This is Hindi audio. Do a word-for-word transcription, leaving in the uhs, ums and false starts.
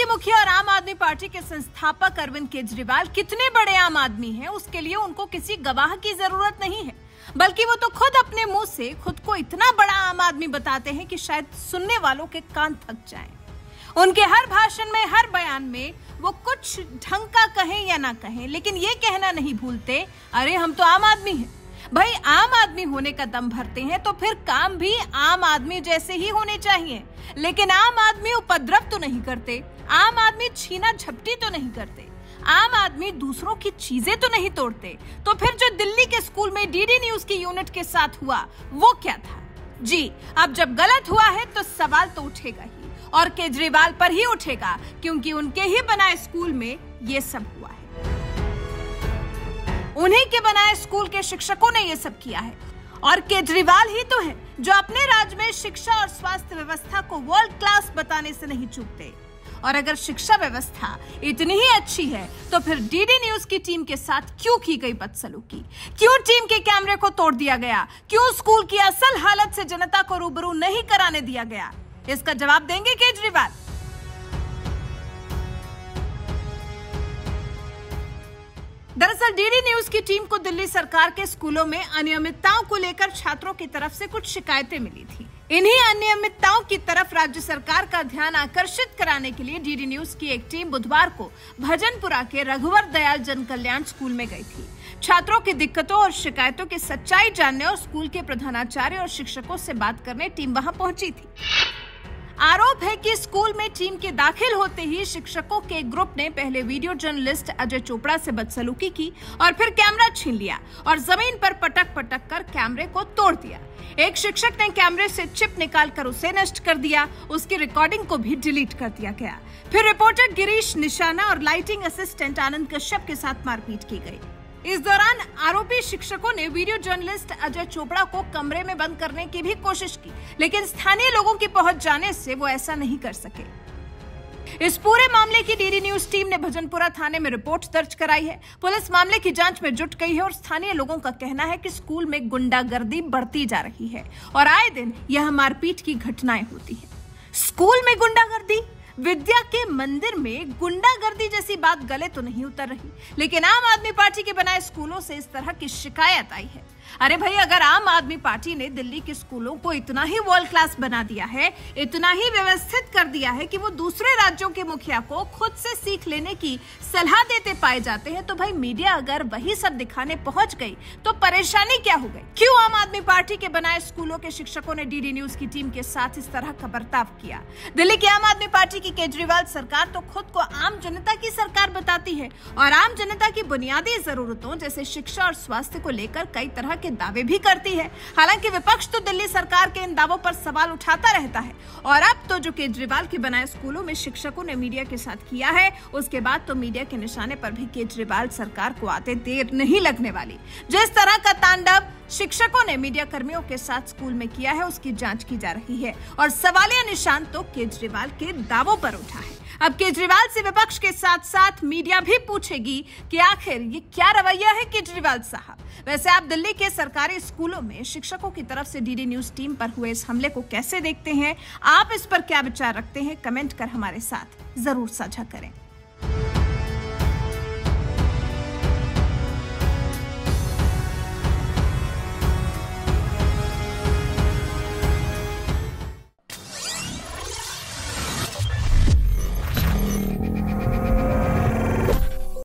मुखिया और आम आदमी पार्टी के संस्थापक अरविंद केजरीवाल कितने बड़े आम आदमी हैं, उसके लिए उनको किसी गवाह की जरूरत नहीं है, बल्कि वो तो खुद अपने मुंह से खुद को इतना बड़ा आम आदमी बताते हैं कि शायद सुनने वालों के कान थक जाएं। उनके हर भाषण में, हर बयान में वो कुछ ढंग का कहें या ना कहें, लेकिन ये कहना नहीं भूलते, अरे हम तो आम आदमी हैं। भाई, आम आदमी होने का दम भरते हैं तो फिर काम भी आम आदमी जैसे ही होने चाहिए। लेकिन आम आदमी उपद्रव तो नहीं करते, आम आदमी छीना झपटी तो नहीं करते, आम आदमी दूसरों की चीजें तो नहीं तोड़ते। तो फिर जो दिल्ली के स्कूल में डीडी न्यूज की यूनिट के साथ हुआ वो क्या था? जी, अब जब गलत हुआ है तो सवाल तो उठेगा ही, और केजरीवाल पर ही उठेगा, क्योंकि उनके ही बनाए स्कूल में ये सब हुआ है। उन्हीं के बनाए स्कूल के शिक्षकों ने ये सब किया है, और केजरीवाल ही तो है जो अपने राज्य में शिक्षा और स्वास्थ्य व्यवस्था को वर्ल्ड क्लास बताने से नहीं चूकते। और अगर शिक्षा व्यवस्था इतनी ही अच्छी है तो फिर डीडी न्यूज की टीम के साथ क्यों की गई बदसलूकी? क्यों टीम के कैमरे को तोड़ दिया गया? क्यों स्कूल की असल हालत से जनता को रूबरू नहीं कराने दिया गया? इसका जवाब देंगे केजरीवाल। दरअसल डीडी न्यूज की टीम को दिल्ली सरकार के स्कूलों में अनियमितताओं को लेकर छात्रों की तरफ से कुछ शिकायतें मिली थी। इन्हीं अनियमितताओं की तरफ राज्य सरकार का ध्यान आकर्षित कराने के लिए डीडी न्यूज की एक टीम बुधवार को भजनपुरा के रघुवर दयाल जन कल्याण स्कूल में गई थी। छात्रों की दिक्कतों और शिकायतों की सच्चाई जानने और स्कूल के प्रधानाचार्य और शिक्षकों से बात करने टीम वहां पहुंची थी। आरोप है कि स्कूल में टीम के दाखिल होते ही शिक्षकों के ग्रुप ने पहले वीडियो जर्नलिस्ट अजय चोपड़ा से बदसलूकी की और फिर कैमरा छीन लिया और जमीन पर पटक पटक कर कैमरे को तोड़ दिया। एक शिक्षक ने कैमरे से चिप निकालकर उसे नष्ट कर दिया, उसकी रिकॉर्डिंग को भी डिलीट कर दिया गया। फिर रिपोर्टर गिरीश निशाना और लाइटिंग असिस्टेंट आनंद कश्यप के साथ मारपीट की गई। इस दौरान आरोपी शिक्षकों ने वीडियो जर्नलिस्ट अजय चोपड़ा को कमरे में बंद करने की भी कोशिश की, लेकिन स्थानीय लोगों की पहुंच जाने से वो ऐसा नहीं कर सके। इस पूरे मामले की डीडी न्यूज टीम ने भजनपुरा थाने में रिपोर्ट दर्ज कराई है। पुलिस मामले की जांच में जुट गई है और स्थानीय लोगों का कहना है कि स्कूल में गुंडागर्दी बढ़ती जा रही है और आए दिन यह मारपीट की घटनाएं होती है। स्कूल में गुंडागर्दी? विद्या के मंदिर में गुंडागर्दी जैसी बात गले तो नहीं उतर रही, लेकिन आम आदमी पार्टी के बनाए स्कूलों से इस तरह की शिकायत आई है। अरे भाई, अगर आम आदमी पार्टी ने दिल्ली के स्कूलों को इतना ही वर्ल्ड क्लास बना दिया है, इतना ही व्यवस्थित कर दिया है कि वो दूसरे राज्यों के मुखिया को खुद से सीख लेने की सलाह देते पाए जाते हैं, तो भाई मीडिया अगर वही सब दिखाने पहुंच गई तो परेशानी क्या हो गई? क्यों आम आदमी पार्टी के बनाए स्कूलों के शिक्षकों ने डीडी न्यूज की टीम के साथ इस तरह का बर्ताव किया? दिल्ली की आम आदमी पार्टी की केजरीवाल सरकार तो खुद को आम जनता की सरकार बताती है और आम जनता की बुनियादी जरूरतों जैसे शिक्षा और स्वास्थ्य को लेकर कई तरह के दावे भी करती है। हालांकि विपक्ष तो दिल्ली सरकार के इन दावों पर सवाल उठाता रहता है, और अब तो जो केजरीवाल के बनाए स्कूलों में शिक्षकों ने मीडिया के साथ किया है, उसके बाद तो मीडिया के निशाने पर भी केजरीवाल सरकार को आते देर नहीं लगने वाली। जिस तरह का तांडव शिक्षकों ने मीडिया कर्मियों के साथ स्कूल में किया है, उसकी जांच की जा रही है और सवालिया निशान तो केजरीवाल के दावों पर उठा है। अब केजरीवाल से विपक्ष के साथ साथ मीडिया भी पूछेगी कि आखिर ये क्या रवैया है केजरीवाल साहब। वैसे आप दिल्ली के सरकारी स्कूलों में शिक्षकों की तरफ से डीडी न्यूज टीम पर हुए इस हमले को कैसे देखते हैं? आप इस पर क्या विचार रखते हैं? कमेंट कर हमारे साथ जरूर साझा करें।